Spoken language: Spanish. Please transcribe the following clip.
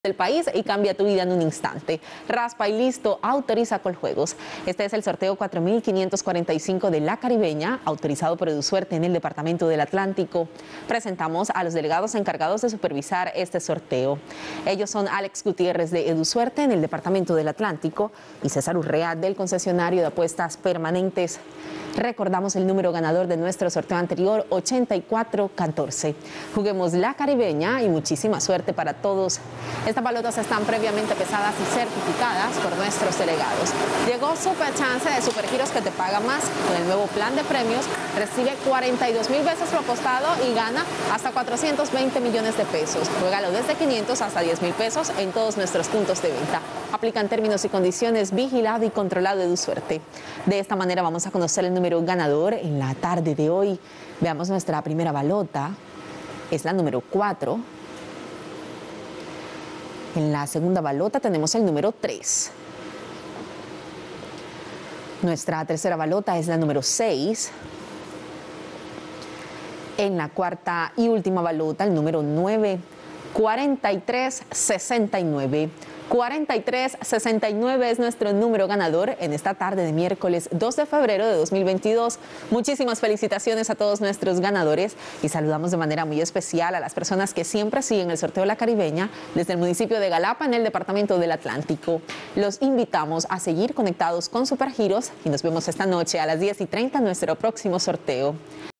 del país y cambia tu vida en un instante. Raspa y listo, autoriza Coljuegos. Este es el sorteo 4545 de La Caribeña, autorizado por EduSuerte en el Departamento del Atlántico. Presentamos a los delegados encargados de supervisar este sorteo. Ellos son Alex Gutiérrez de EduSuerte en el Departamento del Atlántico y César Urrea del concesionario de apuestas permanentes. Recordamos el número ganador de nuestro sorteo anterior, 8414. Juguemos La Caribeña y muchísima suerte para todos. Estas balotas están previamente pesadas y certificadas por nuestros delegados. Llegó Super Chance de Supergiros que te paga más. Con el nuevo plan de premios, recibe 42,000 veces lo apostado y gana hasta 420 millones de pesos. Juégalo desde 500 hasta 10,000 pesos en todos nuestros puntos de venta. Aplican términos y condiciones, vigilado y controlado EduSuerte. De esta manera vamos a conocer el número ganador en la tarde de hoy. Veamos nuestra primera balota. Es la número 4. En la segunda balota tenemos el número 3. Nuestra tercera balota es la número 6. En la cuarta y última balota, el número 9, 4369. 4369 es nuestro número ganador en esta tarde de miércoles 2 de febrero de 2022. Muchísimas felicitaciones a todos nuestros ganadores y saludamos de manera muy especial a las personas que siempre siguen el sorteo La Caribeña desde el municipio de Galapa en el Departamento del Atlántico. Los invitamos a seguir conectados con Supergiros y nos vemos esta noche a las 10:30 en nuestro próximo sorteo.